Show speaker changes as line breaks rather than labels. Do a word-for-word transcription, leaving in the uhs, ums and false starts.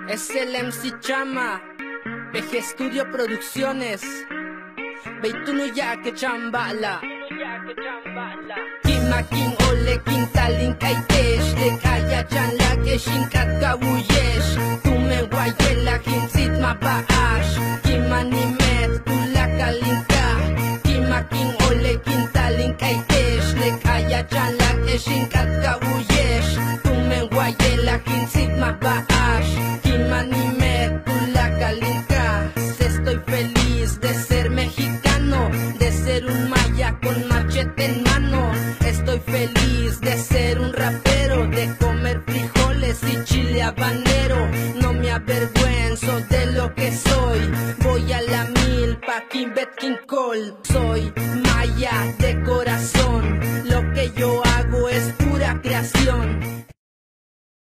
Es el M C Chama, P G Studio Producciones. Beituno ya que chambala. Kimakin ole kintalin kaitesh, de kaya chan la que shinkat kawuyesh. Tu me guayela kinsit mapaash, kimanimet tu la kalinka. Kimakin ole kintalin kaitesh, de kaya chan la que shinkat kawuyesh. Tu me guayela kinsit mapaash, kimanimet tu la kalinka. Estoy feliz de ser mexicano, de ser un maya con machete en mano. Estoy feliz de ser un rapero, de comer frijoles y chile habanero. No me avergüenzo de lo que soy, voy a la milpa, King Bet King Cole. Soy maya de corazón, lo que yo hago es pura creación.